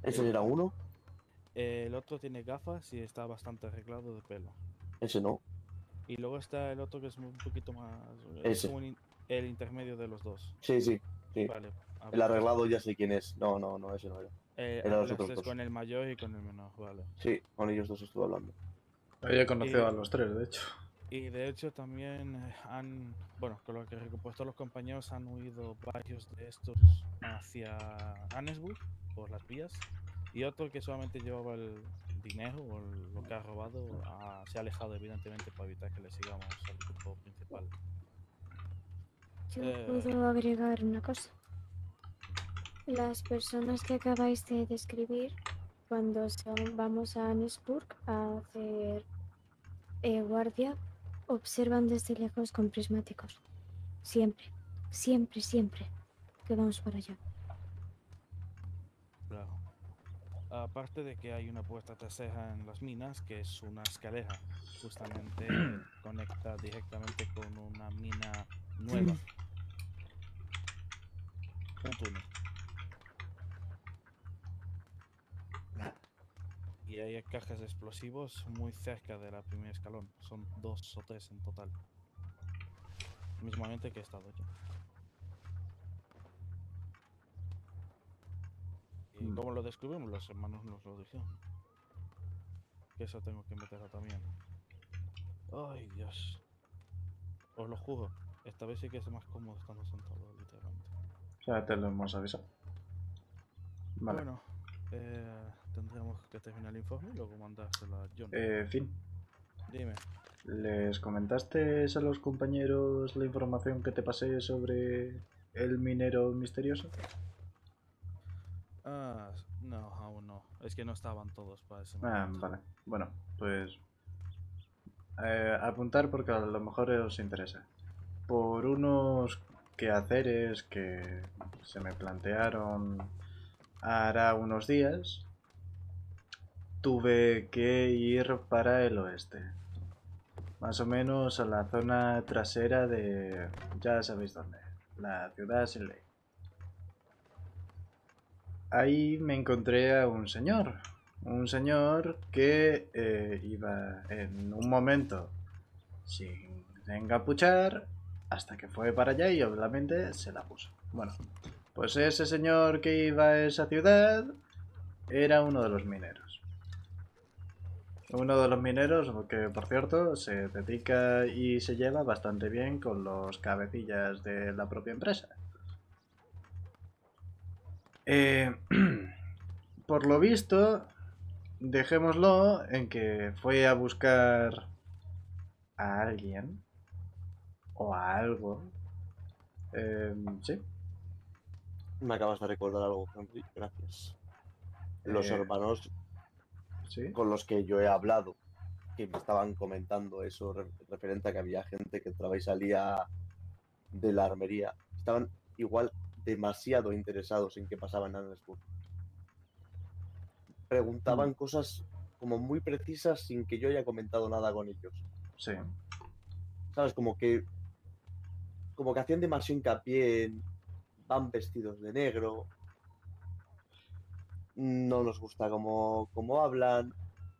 ¿Ese era uno? El otro tiene gafas y está bastante arreglado de pelo. Ese no. Y luego está el otro que es un poquito más... Es Ese. como el intermedio de los dos. Sí, sí, sí. Vale, a El ver, pues arreglado ya sé quién es. No, no, no, ese no era. Eran los otros hablaste dos. con el mayor y con el menor, vale. Sí, con ellos dos estuve hablando. Había conocido Y, a los tres, de hecho. y de hecho también bueno, con lo que recupuesto los compañeros han huido varios de estos hacia Annesburg por las vías y otro que solamente llevaba el dinero o lo que ha robado se ha alejado evidentemente para evitar que le sigamos al grupo principal. Yo Eh, puedo agregar una cosa. Las personas que acabáis de describir, cuando vamos a Annesburg a hacer guardia, observan desde lejos con prismáticos. Siempre, siempre, siempre que vamos para allá. claro. Aparte de que hay una puerta trasera en las minas, que es una escalera, justamente conecta directamente con una mina nueva, un túnel. Y hay cajas de explosivos muy cerca de la primer escalón. Son 2 o 3 en total. Mismamente que he estado yo. ¿Y cómo lo descubrimos? Los hermanos nos lo dijeron. Que eso tengo que meterlo también. Ay, Dios. Os lo juro. Esta vez sí que es más cómodo estando sentado, literalmente. Ya te lo hemos avisado. Vale. Bueno, tendremos que terminar el informe y luego mandárselo a John. Fin. Dime. ¿Les comentaste a los compañeros la información que te pasé sobre el minero misterioso? No, aún no. Es que no estaban todos para ese Ah, momento. vale. Bueno, pues apuntar porque a lo mejor os interesa. Por unos quehaceres que se me plantearon hará unos días, tuve que ir para el oeste. Más o menos a la zona trasera de... ya sabéis dónde. La ciudad sin ley. Ahí me encontré a un señor. Un señor que iba en un momento sin encapuchar hasta que fue para allá y obviamente se la puso. Bueno, pues ese señor que iba a esa ciudad era uno de los mineros. Uno de los mineros que, por cierto, se dedica y se lleva bastante bien con los cabecillas de la propia empresa. Eh, por lo visto, dejémoslo en que fue a buscar a alguien o a algo. Sí. Me acabas de recordar algo, Henry. Gracias. Los Eh, hermanos sí. con los que yo he hablado, que me estaban comentando eso referente a que había gente que entraba y salía de la armería, estaban igual demasiado interesados en qué pasaba en Annesburg. Mm, Preguntaban cosas como muy precisas sin que yo haya comentado nada con ellos. sí. ¿Sabes? Como que hacían demasiado hincapié en van vestidos de negro, no nos gusta cómo hablan,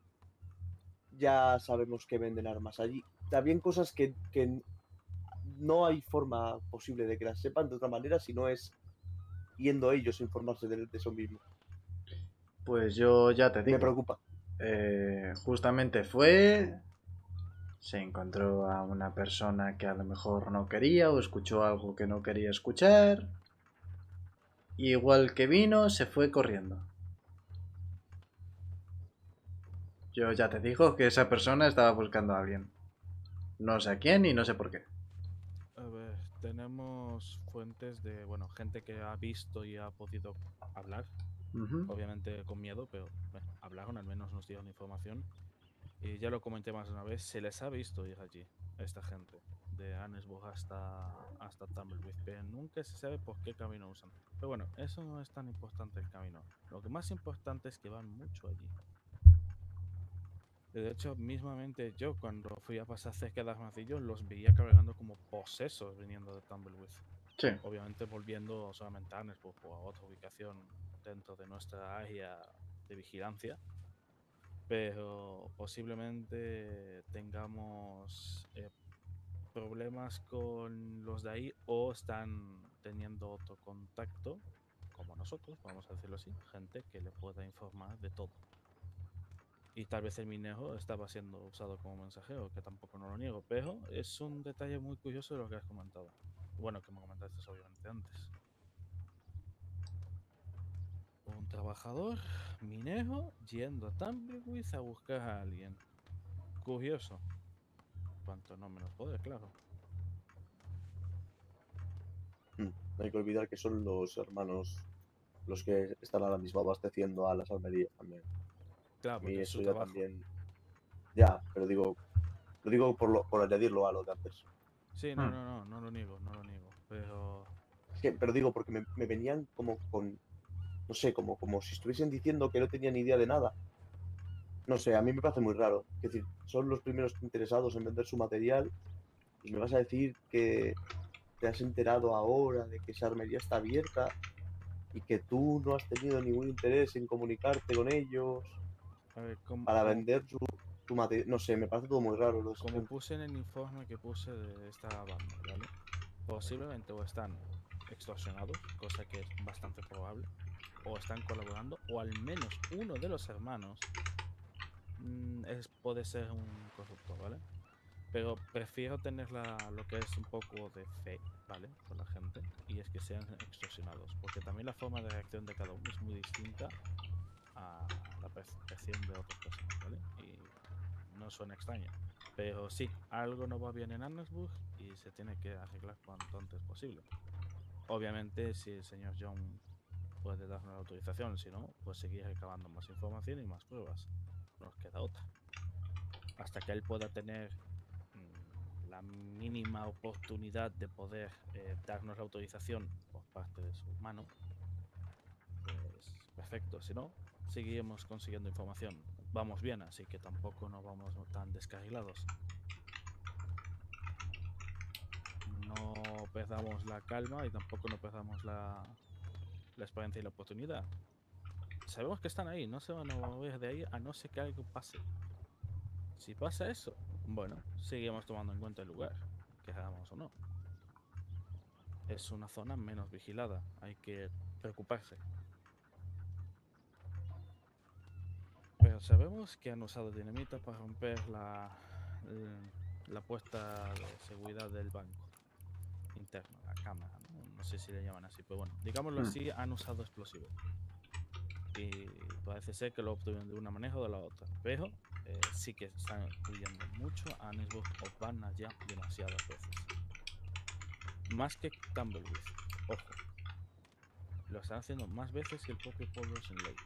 ya sabemos que venden armas allí. También cosas que no hay forma posible de que las sepan de otra manera si no es yendo ellos a informarse de eso mismo. Pues yo ya te Me digo. preocupa. Justamente fue, se encontró a una persona que a lo mejor no quería o escuchó algo que no quería escuchar. Y igual que vino, se fue corriendo. Yo ya te digo que esa persona estaba buscando a alguien. No sé a quién y no sé por qué. A ver, tenemos fuentes de, bueno, gente que ha visto y ha podido hablar, Ujú. obviamente con miedo, pero bueno, hablaron, al menos nos dieron información. Y ya lo comenté más de una vez, se les ha visto ir allí, a esta gente, de Annesburg hasta Tumbleweed, pero nunca se sabe por qué camino usan. Pero bueno, eso no es tan importante el camino. Lo que más importante es que van mucho allí. De hecho, mismamente yo cuando fui a pasar cerca de Armadillo los veía cargando como posesos viniendo de Tumbleweed. Sí. Obviamente volviendo solamente a Annesburg o a otra ubicación dentro de nuestra área de vigilancia, pero posiblemente tengamos problemas con los de ahí o están teniendo otro contacto, como nosotros, vamos a decirlo así, gente que le pueda informar de todo. Y tal vez el minejo estaba siendo usado como mensajero, que tampoco no lo niego, pero es un detalle muy curioso de lo que has comentado. Bueno, que me comentaste obviamente antes. Un trabajador minejo yendo a Tumbleweed a buscar a alguien. Curioso. Cuanto no menos poder, claro. No hay que olvidar que son los hermanos los que están ahora mismo abasteciendo a las armerías también. Claro, A mí porque es su eso ya trabajo. también. Ya, pero lo digo por añadirlo a lo de antes. Sí, no lo niego, no lo niego. Pero Pero digo, porque me venían como con, no sé, como si estuviesen diciendo que no tenían ni idea de nada. No sé, a mí me parece muy raro. Es decir, son los primeros interesados en vender su material y me vas a decir que te has enterado ahora de que esa armería está abierta y que tú no has tenido ningún interés en comunicarte con ellos a ver, para vender su material. No sé, me parece todo muy raro lo de esa como gente. puse en el informe que puse de esta banda, ¿vale? Posiblemente o están extorsionados, cosa que es bastante probable, o están colaborando, o al menos uno de los hermanos puede ser un corrupto, ¿vale? Pero prefiero tener lo que es un poco de fe, ¿vale? Con la gente, y es que sean extorsionados, porque también la forma de reacción de cada uno es muy distinta a la percepción de otras personas, ¿vale? Y no suena extraño. Pero sí, algo no va bien en Annesburg y se tiene que arreglar cuanto antes posible. Obviamente, si el señor John puede darnos la autorización, si no, pues seguir recabando más información y más pruebas. No nos queda otra. Hasta que él pueda tener la mínima oportunidad de poder darnos la autorización por parte de su mano, pues perfecto. Si no, seguiremos consiguiendo información. Vamos bien, así que tampoco nos vamos tan descarrilados. No perdamos la calma y tampoco no perdamos la experiencia y la oportunidad. Sabemos que están ahí, no se van a mover de ahí a no ser que algo pase. Si pasa eso, bueno, seguimos tomando en cuenta el lugar, queramos o no. Es una zona menos vigilada, hay que preocuparse. Pero sabemos que han usado dinamita para romper la puesta de seguridad del banco interno, la cámara, ¿no? No sé si le llaman así, pero bueno, digámoslo así, han usado explosivos. Y parece ser que lo obtuvieron de una manera o de la otra, pero sí que están huyendo mucho a Annesburg o van allá demasiadas veces. Más que Tumbleweed, ojo, lo están haciendo más veces que el propio Pollution Lake.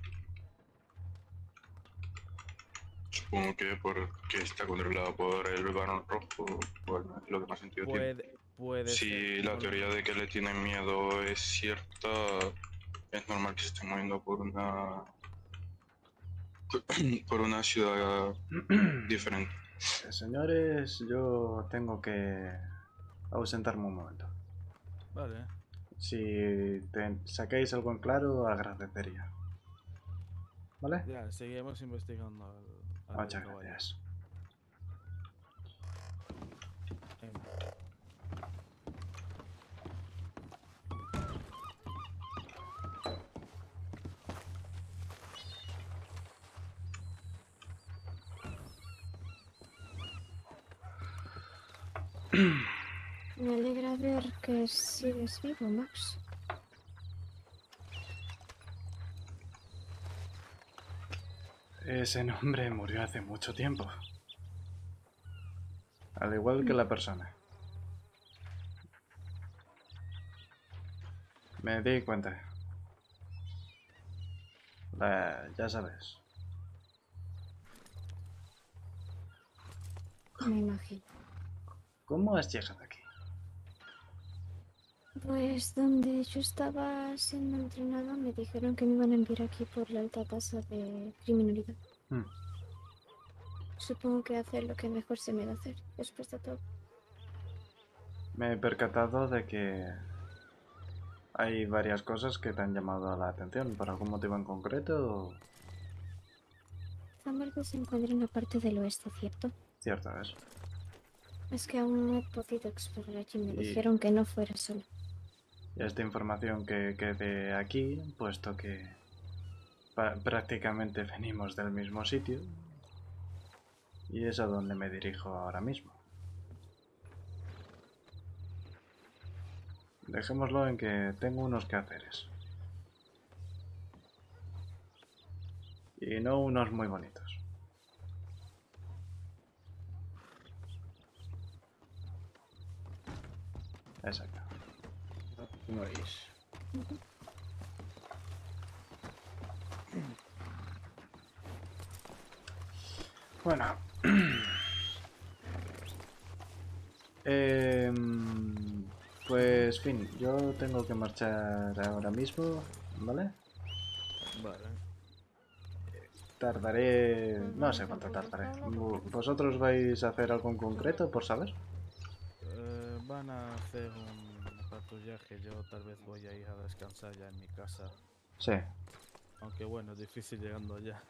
Supongo que porque está controlado por el Barón Rojo, bueno, lo que más sentido tiene. Puede ser. Si la teoría de que le tienen miedo es cierta, es normal que se esté moviendo por una ciudad diferente. Señores, yo tengo que ausentarme un momento. Vale. Si sacáis algo en claro, agradecería. ¿Vale? Ya, seguimos investigando al Muchas caballo. gracias. Me alegra ver que sigues vivo, Max. Ese nombre murió hace mucho tiempo. Al igual que la persona. Me di cuenta. Ya sabes. Me imagino. ¿Cómo has llegado aquí? Pues donde yo estaba siendo entrenado me dijeron que me iban a enviar aquí por la alta tasa de criminalidad. Supongo que hacer lo que mejor se me da hacer, después de todo. Me he percatado de que hay varias cosas que te han llamado la atención. ¿Por algún motivo en concreto? Zambergo se encuentra en la parte del oeste, ¿cierto? Cierto es. Es que aún no he podido explorar allí. Me Y- dijeron que no fuera solo. Y esta información que quede aquí, puesto que prácticamente venimos del mismo sitio. Y es a donde me dirijo ahora mismo. Dejémoslo en que tengo unos quehaceres. Y no unos muy bonitos. Exacto. No es. Bueno. Pues, fin, yo tengo que marchar ahora mismo, ¿vale? Vale. Tardaré... Pues no nada, sé cuánto tampoco tardaré. está loco. ¿Vosotros vais a hacer algo en concreto, por saber? Van a hacer un patrullaje. Yo tal vez voy a ir a descansar ya en mi casa. Sí. Aunque bueno, es difícil llegando allá.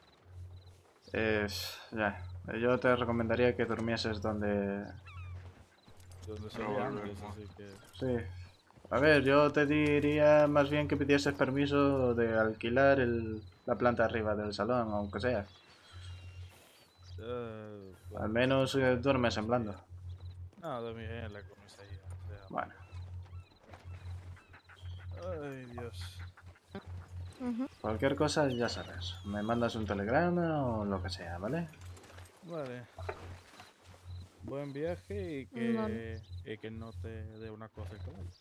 Ya. Yo te recomendaría que durmieses donde... Donde No, solía no, antes, no. así que... Sí. A ver, yo te diría más bien que pidieses permiso de alquilar la planta arriba del salón, aunque sea. bueno, Al menos sí, duermes en sí. blando. No, dormiré en la comisaría. O sea, Bueno, ay, Dios. Ujú. cualquier cosa ya sabes. Me mandas un telegrama o lo que sea, ¿vale? Vale. Buen viaje Vale. y que no te dé una cosa el caballo.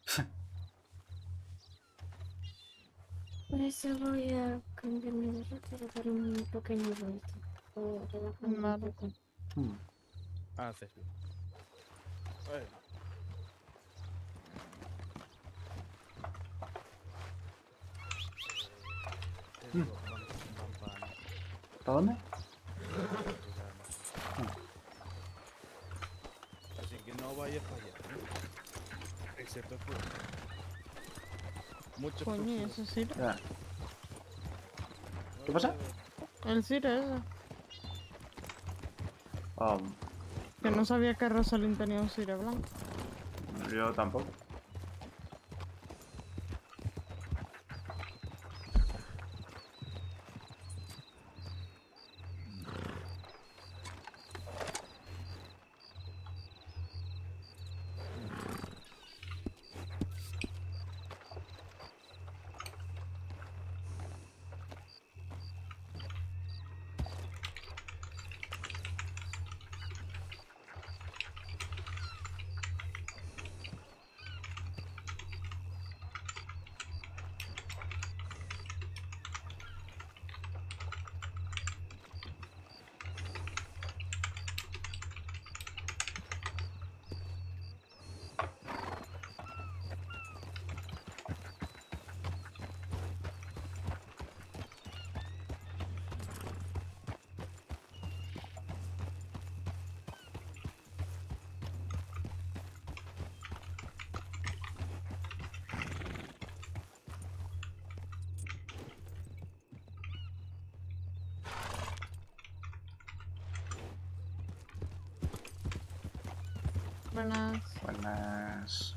Por eso voy a cambiarme de ropa y dar un pequeño vuelto. O relajarme un Vale. poco. Hmm. Haces bien. Bueno. ¿Para dónde? Así que no vayas para allá. Excepto tú. Mucho Coño, ese Sire. Ya. ¿Qué pasa? El Sire ese. Que no sabía que Rosalind tenía un Sire blanco. Yo tampoco. Buenas. Buenas.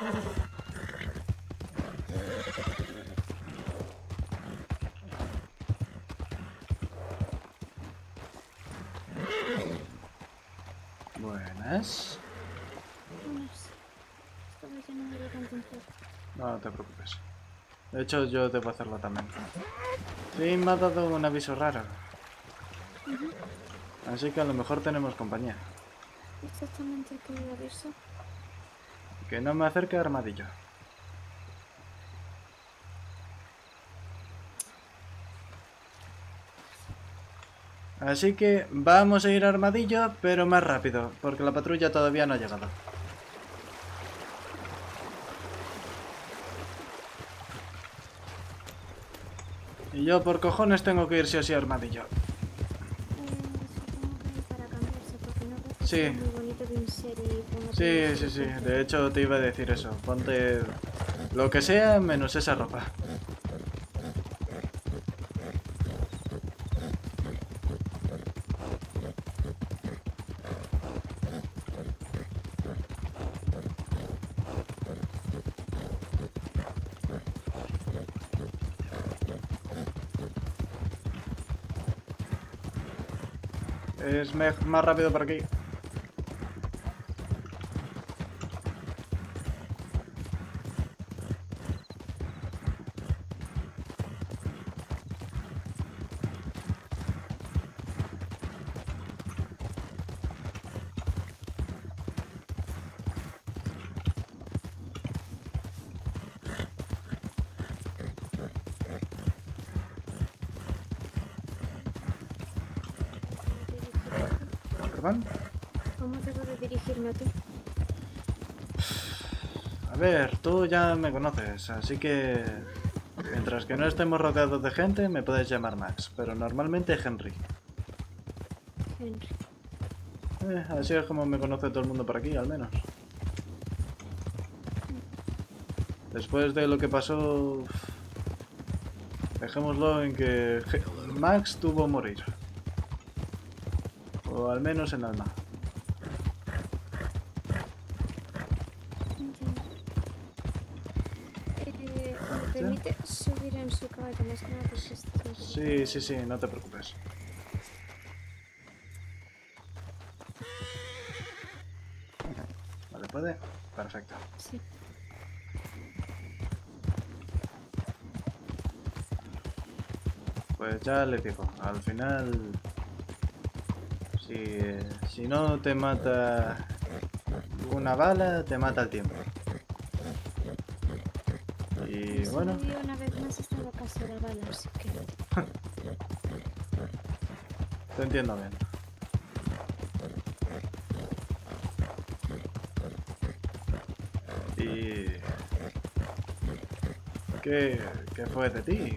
Buenas. Buenas. Estaba lleno de contención. No te preocupes. De hecho, yo debo hacerlo también. Sí, me ha dado un aviso raro. Así que a lo mejor tenemos compañía. Exactamente qué aviso. Que no me acerque a Armadillo. Así que vamos a ir a Armadillo, pero más rápido, porque la patrulla todavía no ha llegado. Y yo por cojones tengo que ir sí o sí a Armadillo. Supongo que hay para cambiarse, porque no creo que Sí. sea muy bonito de un ser y ponerte Sí, una sí, sí. suerte. De hecho te iba a decir eso. Ponte lo que sea menos esa ropa. Es más rápido por aquí. ¿Perdón? ¿Cómo debo de dirigirme a ti? A ver, tú ya me conoces, así que... Mientras que no estemos rodeados de gente, me puedes llamar Max, pero normalmente Henry. Henry. Así es como me conoce todo el mundo por aquí, al menos. Después de lo que pasó... Dejémoslo en que Max tuvo que morir. O al menos en alma. Entiendo. ¿Me permite subir en su caballo más que nada? Porque esto es muy Sí, sí, sí, no te preocupes. ¿Vale, puede? Perfecto. Sí. Pues ya le digo, al final... Si no te mata una bala, te mata el tiempo. Y bueno, Y una vez más estaba casi la bala, así que... te entiendo bien. ¿Y qué fue de ti?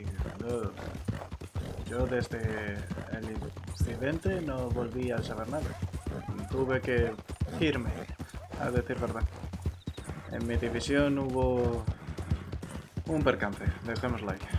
Yo desde el incidente no volví a saber nada. Tuve que irme, a decir verdad. En mi división hubo un percance, dejémoslo ahí.